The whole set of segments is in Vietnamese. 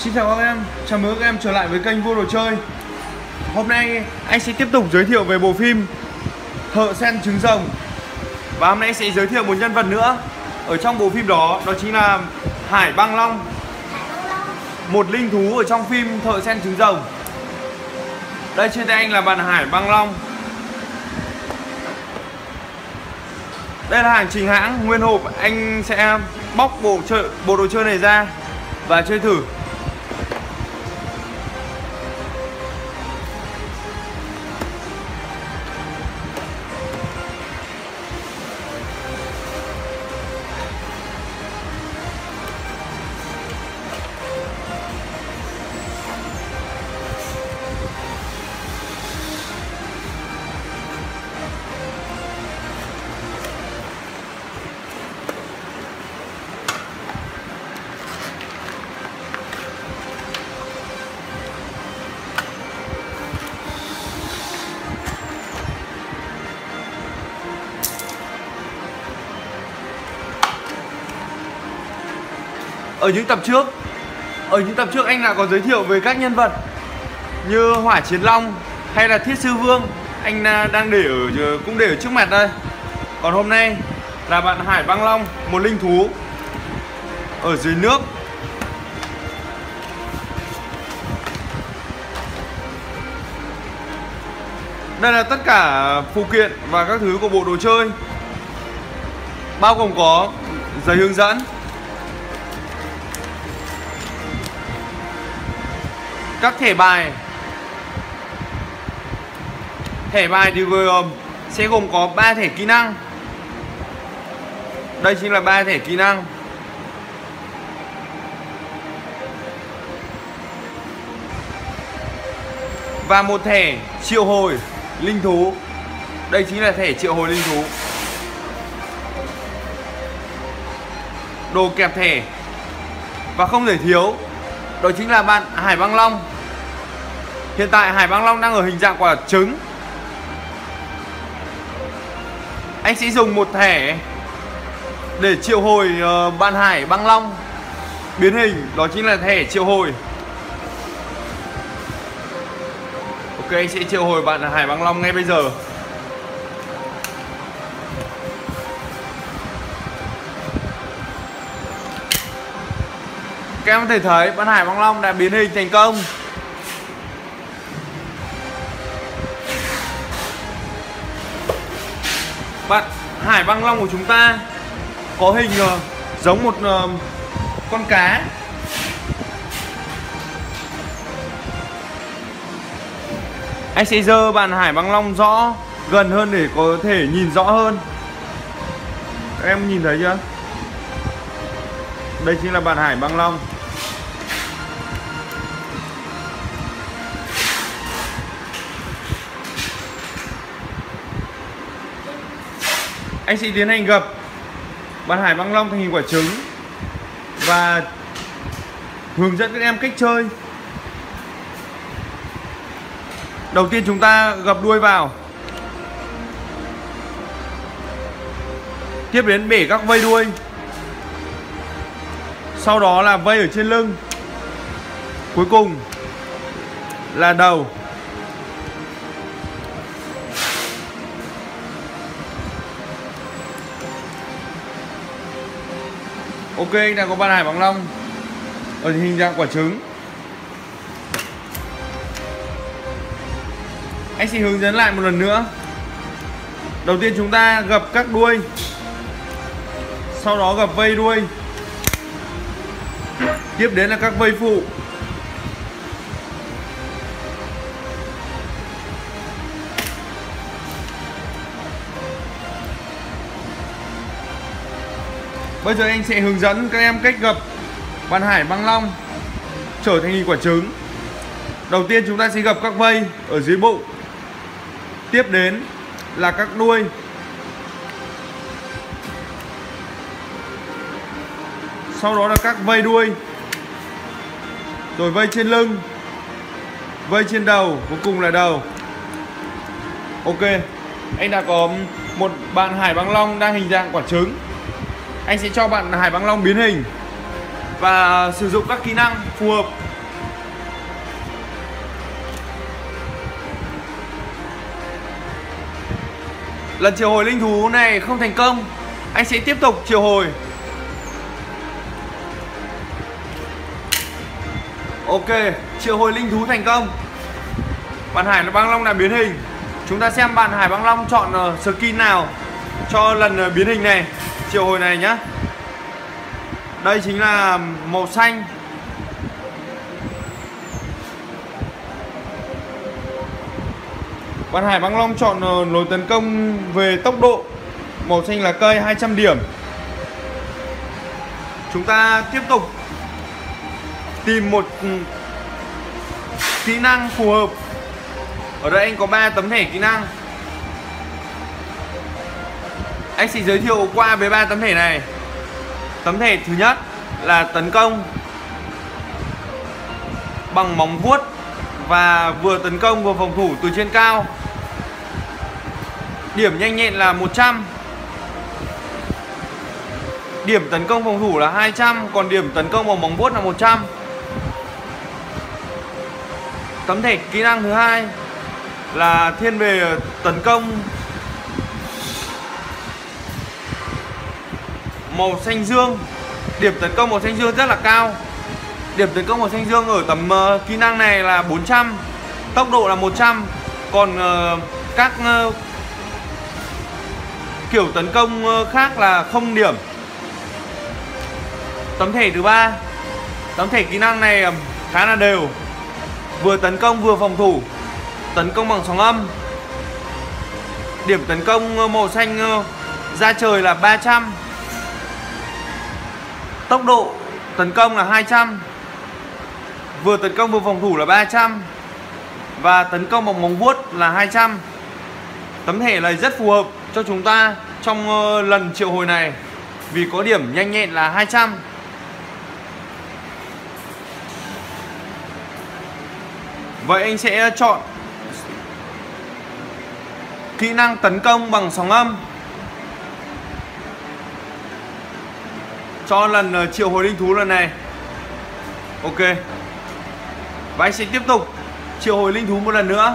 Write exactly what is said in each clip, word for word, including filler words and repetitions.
Xin chào các em, chào mừng các em trở lại với kênh Vua Đồ Chơi. Hôm nay anh sẽ tiếp tục giới thiệu về bộ phim Thợ săn trứng rồng. Và hôm nay anh sẽ giới thiệu một nhân vật nữa ở trong bộ phim đó, đó chính là Hải Băng Long, một linh thú ở trong phim Thợ săn trứng rồng. Đây trên tay anh là bạn Hải Băng Long. Đây là hành trình hãng nguyên hộp, anh sẽ bóc bộ chơi bộ đồ chơi này ra và chơi thử. Ở những tập trước Ở những tập trước anh đã có giới thiệu về các nhân vật như Hỏa Chiến Long hay là Thiết Sư Vương. Anh đang để ở cũng để ở trước mặt đây. Còn hôm nay là bạn Hải Băng Long, một linh thú ở dưới nước. Đây là tất cả phụ kiện và các thứ của bộ đồ chơi, bao gồm có giấy hướng dẫn, các thẻ bài. Thẻ bài thì gồm sẽ gồm có ba thẻ kỹ năng. Đây chính là ba thẻ kỹ năng. Và một thẻ triệu hồi linh thú. Đây chính là thẻ triệu hồi linh thú. Đồ kẹp thẻ. Và không thể thiếu, đó chính là bạn Hải Băng Long. Hiện tại Hải Băng Long đang ở hình dạng quả trứng. Anh sẽ dùng một thẻ để triệu hồi uh, bạn Hải Băng Long biến hình, đó chính là thẻ triệu hồi. Ok, anh sẽ triệu hồi bạn Hải Băng Long ngay bây giờ. Các em có thể thấy bạn Hải Băng Long đã biến hình thành công. Bạn Hải Băng Long của chúng ta có hình uh, giống một uh, con cá. Anh sẽ dơ bạn Hải Băng Long rõ gần hơn để có thể nhìn rõ hơn. Các em nhìn thấy chưa? Đây chính là bạn Hải Băng Long. Anh sẽ tiến hành gập bạn Hải Băng Long thành hình quả trứng và hướng dẫn các em cách chơi. Đầu tiên chúng ta gập đuôi vào, tiếp đến bể các vây đuôi, sau đó là vây ở trên lưng, cuối cùng là đầu. Ok, đang có bạn Hải Băng Long ở hình dạng quả trứng. Anh sẽ hướng dẫn lại một lần nữa. Đầu tiên chúng ta gập các đuôi, sau đó gập vây đuôi, tiếp đến là các vây phụ. Bây giờ anh sẽ hướng dẫn các em cách gập bạn Hải Băng Long trở thành hình quả trứng. Đầu tiên chúng ta sẽ gập các vây ở dưới bụng, tiếp đến là các đuôi, sau đó là các vây đuôi, rồi vây trên lưng, vây trên đầu, cuối cùng là đầu. Ok, anh đã có một bạn Hải Băng Long đang hình dạng quả trứng. Anh sẽ cho bạn Hải Băng Long biến hình và sử dụng các kỹ năng phù hợp Lần triệu hồi linh thú này không thành công, anh sẽ tiếp tục triệu hồi. Ok, triệu hồi linh thú thành công. Bạn Hải Băng Long đã biến hình. Chúng ta xem bạn Hải Băng Long chọn uh, skin nào cho lần uh, biến hình này, triệu hồi này nhá. Đây chính là màu xanh. Bạn Hải Băng Long chọn uh, lối tấn công về tốc độ, màu xanh lá cây hai trăm điểm. Chúng ta tiếp tục tìm một kỹ năng phù hợp. Ở đây anh có ba tấm thẻ kỹ năng. Anh sẽ giới thiệu qua với ba tấm thẻ này. Tấm thẻ thứ nhất là tấn công bằng móng vuốt và vừa tấn công vừa phòng thủ từ trên cao. Điểm nhanh nhẹn là một trăm. Điểm tấn công phòng thủ là hai trăm, còn điểm tấn công bằng móng vuốt là một trăm. Tấm thẻ kỹ năng thứ hai là thiên về tấn công màu xanh dương. Điểm tấn công màu xanh dương rất là cao. Điểm tấn công màu xanh dương ở tấm uh, kỹ năng này là bốn trăm, tốc độ là một trăm. Còn uh, các uh, kiểu tấn công uh, khác là không điểm. Tấm thẻ thứ ba, tấm thẻ kỹ năng này um, khá là đều, vừa tấn công vừa phòng thủ. Tấn công bằng sóng âm. Điểm tấn công màu xanh uh, ra trời là ba trăm. Tốc độ tấn công là hai trăm. Vừa tấn công vừa phòng thủ là ba trăm. Và tấn công bằng móng vuốt là hai trăm. Tấm thẻ này rất phù hợp cho chúng ta trong uh, lần triệu hồi này, vì có điểm nhanh nhẹn là hai trăm. Vậy anh sẽ chọn kỹ năng tấn công bằng sóng âm cho lần triệu hồi linh thú lần này. Ok. Và anh sẽ tiếp tục triệu hồi linh thú một lần nữa.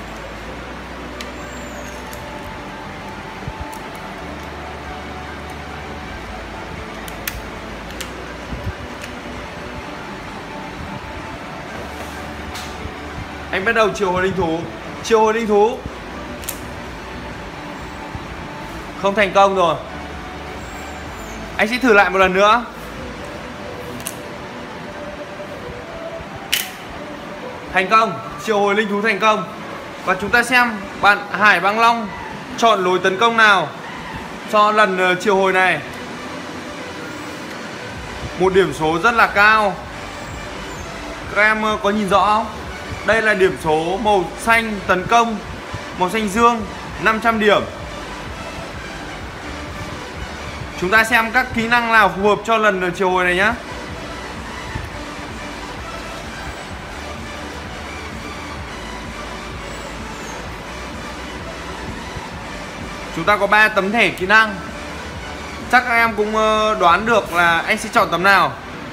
Anh bắt đầu triệu hồi linh thú. Triệu hồi linh thú không thành công rồi. Anh sẽ thử lại một lần nữa. Thành công. Triệu hồi linh thú thành công. Và chúng ta xem bạn Hải Băng Long chọn lối tấn công nào cho lần triệu hồi này. Một điểm số rất là cao. Các em có nhìn rõ không? Đây là điểm số màu xanh tấn công, màu xanh dương, năm trăm điểm. Chúng ta xem các kỹ năng nào phù hợp cho lần triệu hồi này nhé. Chúng ta có ba tấm thẻ kỹ năng. Chắc các em cũng đoán được là anh sẽ chọn tấm nào.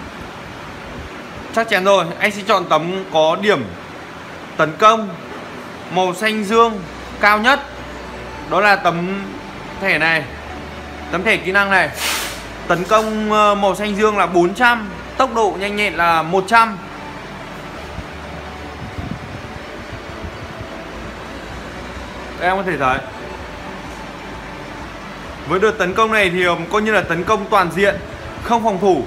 Chắc chắn rồi, anh sẽ chọn tấm có điểm tấn công màu xanh dương cao nhất. Đó là tấm thẻ này. Tấm thẻ kỹ năng này. Tấn công màu xanh dương là bốn trăm, tốc độ nhanh nhẹn là một trăm. Các em có thể thấy với đợt tấn công này thì coi như là tấn công toàn diện, không phòng thủ.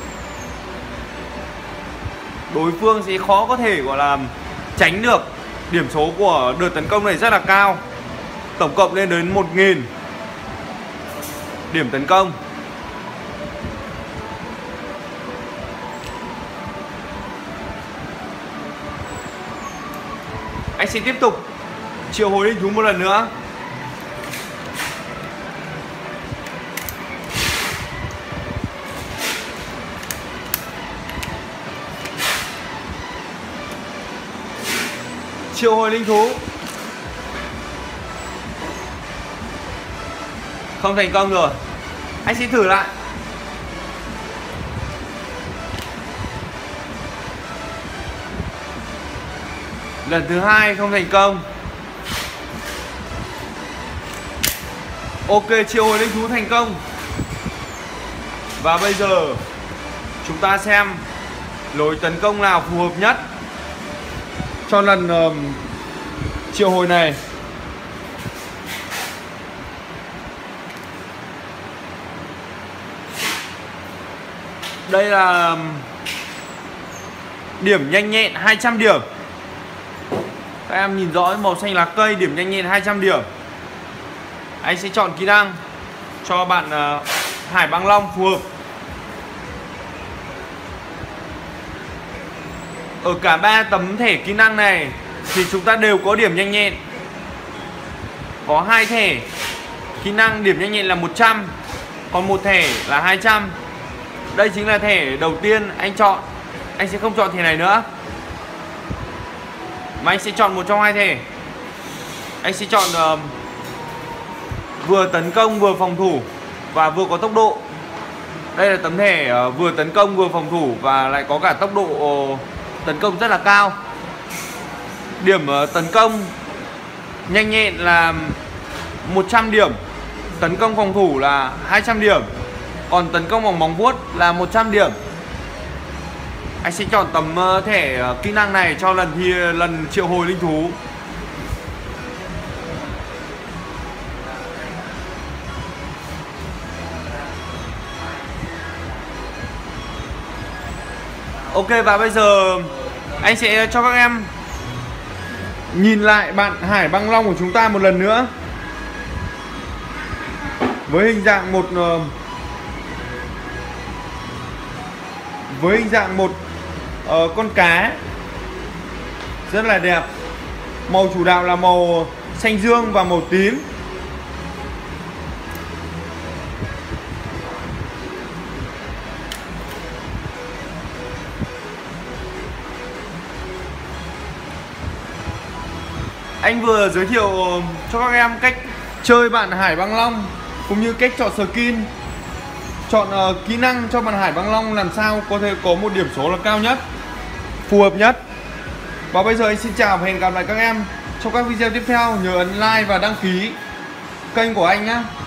Đối phương sẽ khó có thể gọi là tránh được. Điểm số của đợt tấn công này rất là cao, tổng cộng lên đến một nghìn điểm tấn công. Anh sẽ tiếp tục triệu hồi linh thú một lần nữa. Triệu hồi linh thú không thành công rồi. Anh sẽ thử lại. Lần thứ hai không thành công. Ok, triệu hồi linh thú thành công. Và bây giờ chúng ta xem lối tấn công nào phù hợp nhất cho lần uh, triệu hồi này. Đây là điểm nhanh nhẹn hai trăm điểm. Các em nhìn rõ màu xanh lá cây, điểm nhanh nhẹn hai trăm điểm. Anh sẽ chọn kỹ năng cho bạn uh, Hải Băng Long phù hợp. Ở cả ba tấm thẻ kỹ năng này thì chúng ta đều có điểm nhanh nhẹn. Có hai thẻ kỹ năng điểm nhanh nhẹn là một trăm, còn một thẻ là hai trăm. Đây chính là thẻ đầu tiên anh chọn. Anh sẽ không chọn thẻ này nữa, mà anh sẽ chọn một trong hai thẻ. Anh sẽ chọn uh, vừa tấn công vừa phòng thủ và vừa có tốc độ. Đây là tấm thẻ uh, vừa tấn công vừa phòng thủ và lại có cả tốc độ uh, tấn công rất là cao. Điểm uh, tấn công nhanh nhẹn là một trăm điểm, tấn công phòng thủ là hai trăm điểm, còn tấn công bằng móng vuốt là một trăm điểm. Anh sẽ chọn tấm uh, thẻ uh, kỹ năng này cho lần thi lần triệu hồi linh thú. Ok, và bây giờ anh sẽ cho các em nhìn lại bạn Hải Băng Long của chúng ta một lần nữa. Với hình dạng một uh, với hình dạng một uh, con cá rất là đẹp. Màu chủ đạo là màu xanh dương và màu tím. Anh vừa giới thiệu cho các em cách chơi bạn Hải Băng Long cũng như cách chọn skin, chọn uh, kỹ năng cho bạn Hải Băng Long làm sao có thể có một điểm số là cao nhất, phù hợp nhất. Và bây giờ anh xin chào và hẹn gặp lại các em trong các video tiếp theo. Nhớ ấn like và đăng ký kênh của anh nhé.